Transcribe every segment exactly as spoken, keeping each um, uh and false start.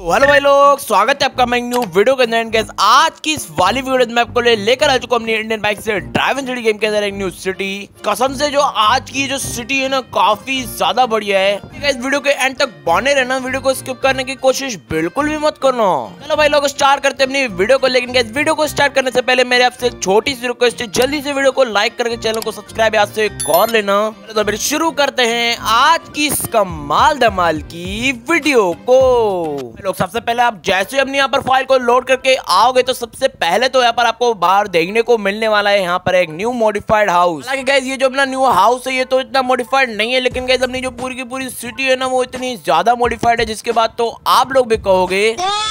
Hello भाई लोग, स्वागत है आपका न्यू वीडियो के अंदर। गैस आज की इस वाली वीडियो में आपको लेकर आ चुका हूं अपनी इंडियन बाइक से ड्राइविंग सिटी गेम के अंदर एक न्यू सिटी। कसम से जो आज की जो सिटी है ना, काफी ज्यादा बढ़िया है। इस वीडियो के एंड तक बने रहना, वीडियो को स्किप करने की कोशिश बिल्कुल भी मत करना। चलो भाई लोग स्टार्ट करते हैं अपनी वीडियो को। लेकिन गैस वीडियो को स्टार्ट करने से पहले मेरे आपसे छोटी सी रिक्वेस्ट है, जल्दी से वीडियो को लाइक करके चैनल को सब्सक्राइब आज से कर लेना। तो फिर शुरू करते हैं आज की इस कमाल धमाल की वीडियो को। लोग सबसे पहले आप जैसे अपनी यहाँ पर फाइल को लोड करके आओगे तो सबसे पहले तो यहाँ पर आपको बाहर देखने को मिलने वाला है यहाँ पर एक न्यू मॉडिफाइड हाउस। हालांकि गाइस ये जो अपना न्यू हाउस है ये तो इतना मॉडिफाइड नहीं है, लेकिन गाइस अपनी जो पूरी की पूरी सिटी है ना वो इतनी ज्यादा मॉडिफाइड है जिसके बाद तो आप लोग भी कहोगे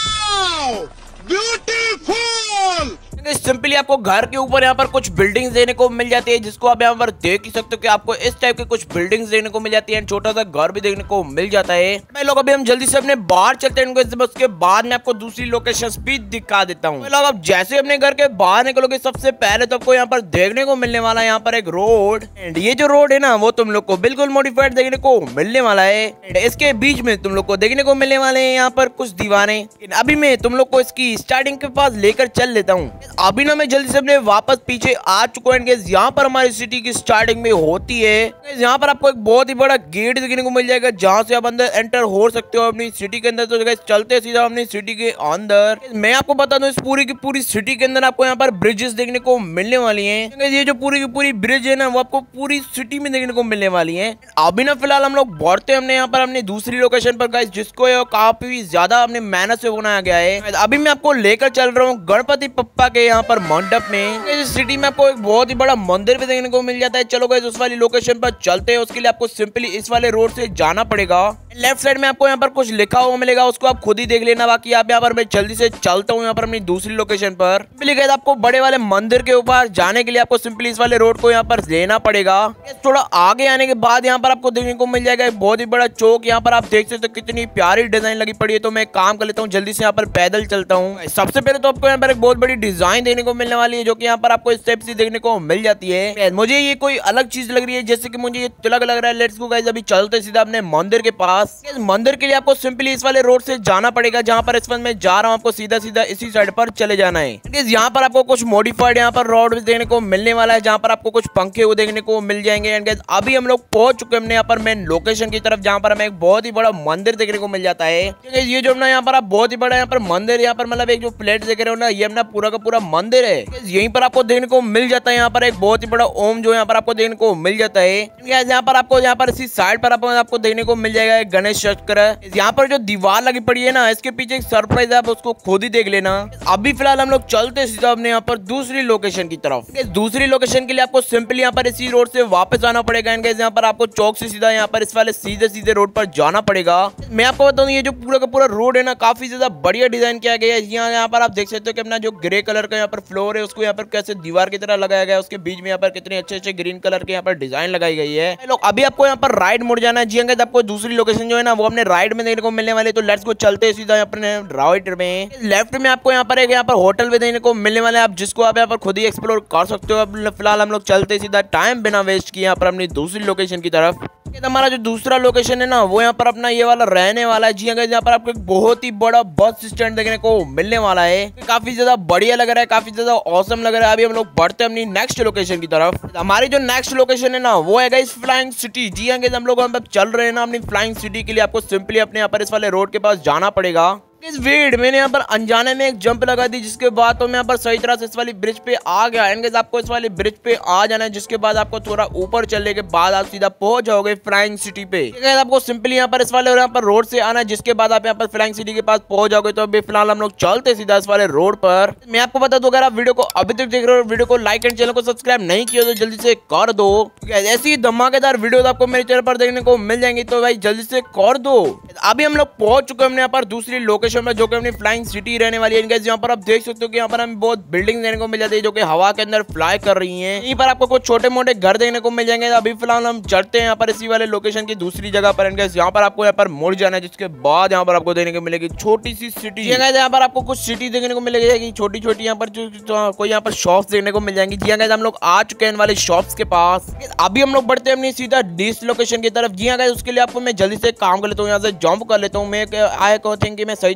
ब्यूटीफुल। सिंपली आपको घर के ऊपर यहाँ पर कुछ बिल्डिंग्स देने को मिल जाती है, जिसको आप यहाँ पर देख ही सकते हो कि आपको इस टाइप के कुछ बिल्डिंग्स देखने को मिल जाती है। छोटा सा घर भी देखने को मिल जाता है। भाई लोग अभी हम जल्दी से अपने बाहर चलते हैं, उसके बाद में आपको दूसरी लोकेशंस भी दिखा देता हूँ। लोग अब जैसे अपने घर के बाहर निकलोगे सबसे पहले तो आपको यहाँ पर देखने को मिलने वाला है यहाँ पर एक रोड। एंड ये जो रोड है ना वो तुम लोग को बिल्कुल मॉडिफाइड देखने को मिलने वाला है। इसके बीच में तुम लोग को देखने को मिलने वाले हैं यहाँ पर कुछ दीवारें। अभी मैं तुम लोग को इसकी स्टार्टिंग के पास लेकर चल लेता हूँ। अभी ना मैं जल्दी से अपने वापस पीछे आ चुका हूँ। यहाँ पर हमारी सिटी की स्टार्टिंग में होती है। यहाँ पर आपको एक बहुत ही बड़ा गेट देखने को मिल जाएगा जहाँ से आप अंदर एंटर हो सकते हो अपनी सिटी के अंदर। तो चलते सीधा अपनी सिटी के अंदर। मैं आपको बता दूं इस पूरी की पूरी सिटी के अंदर आपको यहाँ पर ब्रिजेस देखने को मिलने वाली हैं। ये जो पूरी की पूरी ब्रिज है ना वो आपको पूरी सिटी में देखने को मिलने वाली है। अभी ना फिलहाल हम लोग बढ़ते हैं हमने यहाँ पर अपनी दूसरी लोकेशन पर गाइस, जिसको काफी ज्यादा अपने मेहनत से बनाया गया है। अभी मैं आपको लेकर चल रहा हूँ गणपति पप्पा के यहाँ पर मंडप में। इस सिटी में आपको एक बहुत ही बड़ा मंदिर भी देखने को मिल जाता है। चलो गाइस उस वाली लोकेशन पर चलते हैं। उसके लिए आपको सिंपली इस वाले रोड से जाना पड़ेगा। लेफ्ट साइड में आपको यहाँ पर कुछ लिखा हुआ मिलेगा, उसको आप खुद ही देख लेना। बाकी आप यहाँ पर मैं जल्दी से चलता हूँ यहाँ पर अपनी दूसरी लोकेशन पर। गाइस आपको बड़े वाले मंदिर के ऊपर जाने के लिए आपको सिंपली इस वाले रोड को यहाँ पर लेना पड़ेगा। थोड़ा आगे आने के बाद यहाँ पर आपको देखने को मिल जाएगा एक बहुत ही बड़ा चौक। यहाँ पर आप देख सकते हो कितनी प्यारी डिजाइन लगी पड़ी है। तो मैं काम कर लेता हूँ, जल्दी से यहाँ पर पैदल चलता हूँ। सबसे पहले तो आपको यहाँ पर एक बहुत बड़ी डिजाइन देखने को मिलने वाली है, जो कि यहाँ पर आपको इस टाइप से देखने को मिल जाती है। मुझे ये कोई अलग चीज लग रही है, जैसे कि मुझे ये तिलक लग रहा है। लेट्स गो गाइस, अभी चलते सीधा अपने मंदिर के पास। इस मंदिर के लिए आपको सिंपली इस वाले रोड से जाना पड़ेगा, जहाँ पर इस वक्त मैं जा रहा हूँ। आपको सीधा सीधा इसी साइड पर चले जाना है। यहाँ पर आपको कुछ मॉडिफाइड यहाँ पर रोड देखने को मिलने वाला है, जहाँ पर आपको कुछ पंखे वो देखने को मिल जाएंगे। एंड गाइस अभी हम लोग पहुंच चुके हैं यहाँ पर मेन लोकेशन की तरफ, जहाँ पर हमें एक बहुत ही बड़ा मंदिर देखने को मिल जाता है। ये जो अपना यहाँ पर आप बहुत ही बड़ा यहाँ पर मंदिर, यहाँ पर मतलब एक जो प्लेट देख रहे हो ना, ये अपना पूरा का पूरा मंदिर है। यहीं पर आपको देखने को मिल जाता है यहाँ पर एक बहुत ही बड़ा ओम जो यहाँ पर आपको देखने को मिल जाता है। यहाँ पर आपको यहाँ पर इसी साइड पर आपको, आपको देखने को मिल जाएगा एक गणेश चक्र। यहाँ पर जो दीवार लगी पड़ी है ना, इसके पीछे एक सरप्राइज है, आप उसको खुद ही देख लेना। अभी फिलहाल हम लोग चलते सीधा अपने यहाँ पर दूसरी लोकेशन की तरफ। इस दूसरी लोकेशन के लिए आपको सिंपली यहाँ पर इसी रोड से वापस आना पड़ेगा। एंड यहाँ पर आपको चौक से सीधा यहाँ पर इस वाले सीधे सीधे रोड पर जाना पड़ेगा। मैं आपको बताऊँ ये जो पूरा का पूरा रोड है ना, काफी ज्यादा बढ़िया डिजाइन किया गया है। यहाँ यहाँ पर आप देख सकते हो कि अपना जो ग्रे कलर का यहाँ पर फ्लोर है उसको यहाँ पर कैसे दीवार की तरह लगाया गया है। उसके बीच में यहाँ पर कितने अच्छे अच्छे ग्रीन कलर के यहाँ पर डिजाइन लगाई गई है। लोग अभी आपको यहाँ पर राइट मुड़ जाना है। जी अंकल, आपको दूसरी लोकेशन जो है ना वो अपने राइट में देखने को मिलने वाले। तो लेट्स गो चलते हैं सीधा अपने राइट में। लेफ्ट में आपको यहाँ पर एक यहाँ पर होटल भी देखने को मिलने वाले हैं, आप जिसको आप यहाँ पर खुद ही एक्सप्लोर कर सकते हो। अब फिलहाल हम लोग चलते सीधा टाइम बिना वेस्ट किए यहाँ पर अपनी दूसरी लोकेशन की तरफ। हमारा जो दूसरा लोकेशन है ना वो यहाँ पर अपना ये वाला रहने वाला है। जी अगर यहाँ पर आपको एक बहुत ही बड़ा बस स्टैंड देखने को मिलने वाला है। काफी ज्यादा बढ़िया लग रहा है, काफी ज्यादा औसम लग रहा है। अभी हम लोग बढ़ते हैं अपनी नेक्स्ट लोकेशन की तरफ। हमारी जो नेक्स्ट लोकेशन है ना वो है गाइस फ्लाइंग सिटी। जी हाँ हम लोग हम चल रहे हैं ना अपनी फ्लाइंग सिटी के लिए। आपको सिंपली अपने यहाँ पर इस वाले रोड के पास जाना पड़ेगा। इस वीड मैंने यहाँ पर अनजाने में एक जंप लगा दी, जिसके बाद तो मैं यहाँ पर सही तरह से इस वाली ब्रिज पे आ गया। एंड आपको इस वाली ब्रिज पे आ जाना है, जिसके बाद आपको थोड़ा ऊपर चलने के बाद आप सीधा पहुंच जाओगे फ्लाइंग सिटी पे। आपको सिंपली यहाँ पर इस वाले यहाँ पर रोड से आना है, जिसके बाद आप यहाँ पर फ्लाइंग सिटी के पास पहुंच जाओगे। तो अभी फिलहाल हम लोग चलते सीधा इस वाले रोड पर। मैं आपको बता दूं अगर आप वीडियो को अभी तक देख रहे हो, वीडियो को लाइक एंड चैनल को सब्सक्राइब नहीं किया तो जल्दी से कर दो। ऐसी धमाकेदार वीडियो आपको मेरे चैनल पर देखने को मिल जाएंगी, तो भाई जल्दी से कर दो। अभी हम लोग पहुंच चुके हैं यहाँ पर दूसरी लोकेशन में, जो कि अपनी फ्लाइंग सिटी रहने वाली है। यहाँ पर आप देख सकते हो कि यहाँ पर हमें बहुत बिल्डिंग देखने को मिल जाती है, जो कि हवा के अंदर फ्लाई कर रही हैं। यहीं पर आपको कुछ छोटे मोटे घर देखने को मिल जाएंगे। अभी फिलहाल हम चढ़ते हैं यहाँ पर इसी वाले लोकेशन की दूसरी जगह पर। यहाँ पर आपको यहाँ पर मुड़ जाना है, जिसके बाद यहाँ पर आपको देखने को मिलेगी छोटी सी सिटी। यहाँ पर आपको कुछ सिटी देखने को मिलेगी छोटी छोटी। यहाँ पर जो कोई यहाँ पर शॉप्स देखने को मिल जाएंगी। जी हाँ हम लोग आ चुके हैं वाले शॉप्स के पास। अभी हम लोग बढ़ते हैं अपनी सीधा डिस लोकेशन की तरफ। जी हाँ उसके लिए आपको मैं जल्दी से काम कर लेता हूँ, यहाँ से जंप कर लेता हूँ। मैं आई थिंक मैं सही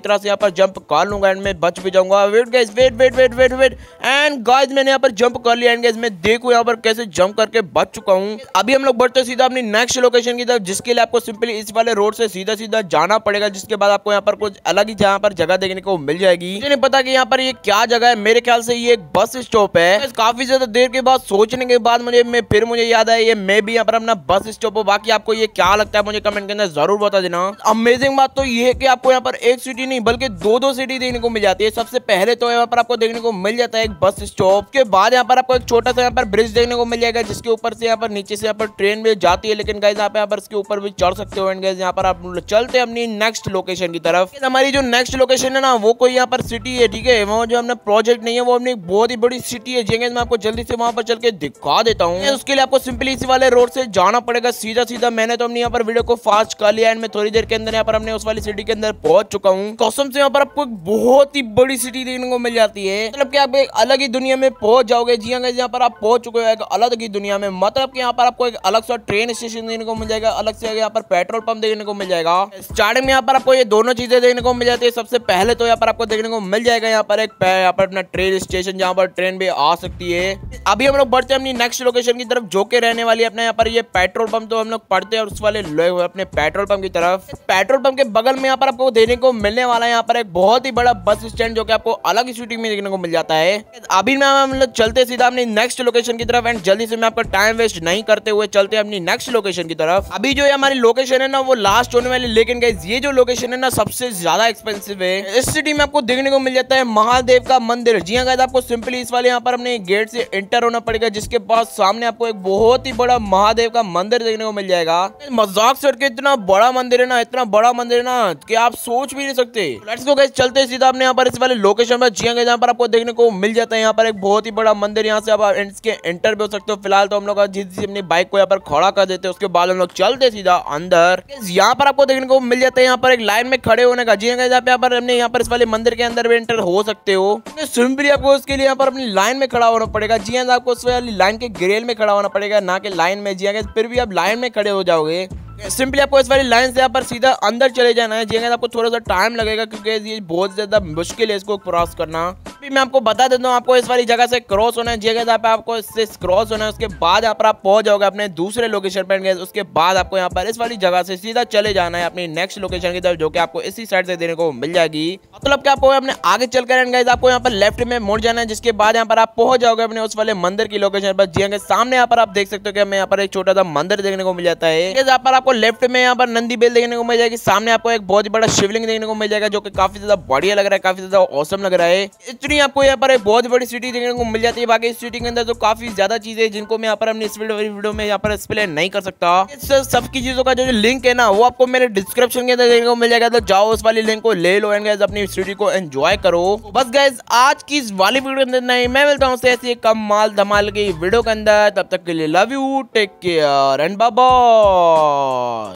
तरह से यहाँ पर जंप कर लूंगा एंड मैं बच भी जाऊंगा। Wait guys, wait wait wait wait wait and guys मैंने यहाँ पर जंप कर लिया एंड गाइस मैं देखो यहाँ पर कैसे जंप करके बच चुका हूँ। अभी हम लोग बढ़ते सीधा अपनी नेक्स्ट लोकेशन की तरफ, जिसके लिए आपको सिंपली इस वाले रोड से सीधा सीधा जाना पड़ेगा, जिसके बाद आपको यहाँ पर कुछ अलग ही जहाँ पर जगह देखने को मिल जाएगी। मुझे नहीं पता कि यहाँ पर ये क्या जगह है, मेरे ख्याल से ये एक बस स्टॉप है। काफी ज्यादा देर के बाद सोचने के बाद मुझे मैं फिर मुझे याद आया ये मैं भी यहाँ पर अपना बस स्टॉप हो। बाकी आपको ये क्या लगता है मुझे कमेंट के अंदर जरूर बता देना। अमेजिंग बात तो ये है कि आपको यहाँ पर एक सिटी नहीं बल्कि दो दो सिटी देखने को मिल जाती है। सबसे पहले तो यहाँ पर आपको देखने को मिल जाता है एक बस स्टॉप, के बाद यहाँ पर आपको एक छोटा सा यहाँ पर ब्रिज देखने को मिल जाएगा, जिसके ऊपर से यहाँ पर नीचे से यहाँ पर ट्रेन भी जाती है। लेकिन गाइस आप यहाँ पर इसके ऊपर भी चढ़ सकते हो। एंड गाइस यहाँ पर आप चलते हैं अपनी नेक्स्ट लोकेशन की तरफ। हमारी जो नेक्स्ट लोकेशन है ना वो कोई यहाँ पर सिटी है, ठीक है। वो जो हमने प्रोजेक्ट नहीं है वो अपनी बहुत ही बड़ी सिटी है, जिसमें मैं आपको जल्दी से वहां पर चल के दिखा देता हूँ। उसके लिए आपको सिंपली इसी वाले रोड से जाना पड़ेगा सीधा सीधा। मैंने तो अपनी यहाँ पर वीडियो को फास्ट कर लिया एंड मैं थोड़ी देर के अंदर यहाँ पर हमने उस वाली सिटी के अंदर पहुंच चुका हूँ। कसम से यहाँ पर आपको एक बहुत ही बड़ी सिटी देखने को मिल जाती है, मतलब कि आप एक अलग ही दुनिया में पहुंच जाओगे। जी हाँ, यहाँ पर आप पहुंच चुके हो एक अलग ही दुनिया में, मतलब कि यहाँ पर आपको एक अलग सा ट्रेन स्टेशन देखने को मिल जाएगा, अलग से यहाँ पर पेट्रोल पंप देखने को मिल जाएगा। स्टार्टिंग में यहाँ पर आपको ये दोनों चीजें देखने को मिल जाती है। सबसे पहले तो यहाँ पर आपको देखने को मिल जाएगा यहाँ पर एक यहाँ पर अपना ट्रेन स्टेशन, जहाँ पर ट्रेन भी आ सकती है। अभी हम लोग बढ़ते हैं अपनी नेक्स्ट लोकेशन की तरफ, जो कि रहने वाली है अपने यहाँ पर ये पेट्रोल पंप। तो हम लोग पढ़ते हैं उस वाले अपने पेट्रोल पंप की तरफ। पेट्रोल पंप के बगल में यहाँ पर आपको देखने को मिलने वाला है यहाँ पर एक बहुत ही बड़ा बस स्टैंड, जो कि आपको अलग ही सिटी में देखने को मिल जाता है। अभी मैं हम लोग चलते सीधा अपनी नेक्स्ट लोकेशन की तरफ एंड जल्दी से मैं आपका टाइम वेस्ट नहीं करते हुए चलते हैं अपनी नेक्स्ट लोकेशन की तरफ। अभी जो हमारी लोकेशन है ना वो लास्ट होने वाली, लेकिन गाइस ये जो लोकेशन है ना सबसे ज्यादा एक्सपेंसिव है। इस सिटी में आपको देखने को मिल जाता है महादेव का मंदिर। जी हाँ गाइस, आपको सिंपली इस वाले यहाँ पर अपने गेट से एंटर होना पड़ेगा, जिसके पास सामने आपको एक बहुत ही बड़ा महादेव का मंदिर देखने को मिल जाएगा। मजाक से के इतना बड़ा मंदिर है ना, इतना बड़ा मंदिर है ना कि आप सोच भी नहीं सकते। लेट्स गो गाइस, चलते हैं सीधा अपने यहाँ पर इस वाले लोकेशन पर। जी हाँ गाइस, यहाँ पर आपको देखने को मिल जाता है यहाँ पर एक बहुत ही बड़ा मंदिर। यहाँ से आप इसके एंटर भी हो सकते हो। फिलहाल तो हम लोग अपनी बाइक को यहाँ पर खड़ा कर देते हैं, उसके बाद हम लोग चलते सीधा अंदर। यहाँ पर आपको देखने को मिल जाता है यहाँ पर एक लाइन में खड़े होने का। जी हाँ गाइस, यहाँ पर हमने यहाँ पर इस वाले मंदिर के अंदर भी एंटर हो सकते हो। सिंपली आपको उसके लिए यहाँ पर अपनी लाइन में खड़ा होना पड़ेगा। जी हाँ, आपको उस वाली लाइन के ग्रिल में खड़ा होना पड़ेगा, ना कि लाइन में। जी हाँ, फिर भी आप लाइन में खड़े हो जाओगे। सिंपली आपको इस वाली लाइन से यहाँ पर सीधा अंदर चले जाना है। जी आपको थोड़ा सा टाइम लगेगा क्योंकि ये बहुत ज्यादा मुश्किल है इसको क्रॉस करना। अभी मैं आपको बता देता हूँ, आपको इस वाली जगह से क्रॉस होना है। जी यहाँ पे आपको इससे क्रॉस होना है, उसके बाद यहाँ पर आप पहुंच जाओगे अपने दूसरे लोकेशन पर। उसके बाद आपको यहाँ पर इस वाली जगह से सीधा चले जाना है अपनी नेक्स्ट लोकेशन की तरफ, जो कि आपको इसी साइड से देने को मिल जाएगी। मतलब कि आपको अपने आगे चलकर आपको यहाँ पर लेफ्ट में मुड़ जाना है, जिसके बाद यहाँ पर आप पहुंच जाओगे अपने उस वाले मंदिर की लोकेशन पर। जी सामने यहाँ पर आप देख सकते हो कि हमें यहाँ पर एक छोटा सा मंदिर देखने को मिल जाता है। यहाँ पर आपको लेफ्ट में यहाँ पर नंदी बेल देखने को मिल जाएगी। सामने आपको एक बहुत ही बड़ा शिवलिंग देखने को मिल जाएगा, जो कि काफी ज्यादा बढ़िया लग रहा है, काफी ज्यादा औसम लग रहा है। इतनी आपको यहाँ पर एक बहुत बड़ी सिटी देखने को मिल जाती है। बाकी इस सिटी के अंदर तो काफी ज्यादा चीजें हैं जिनको मैं यहाँ पर अपनी इस वीडियो में यहाँ पर एक्सप्लेन नहीं कर सकता। इस सब की चीजों का जो लिंक है ना वो आपको मेरे डिस्क्रिप्शन के अंदर देखने को मिल जाएगा, तो जाओ उस वाली लिंक को ले लो एंड गाइस अपनी सिटी को एंजॉय करो। बस गाइस आज की इस वाली वीडियो के अंदर नहीं, मैं मिलता हूँ ऐसी कम माल धमाल की वीडियो के अंदर। तब तक के लिए love you, take care and bye bye.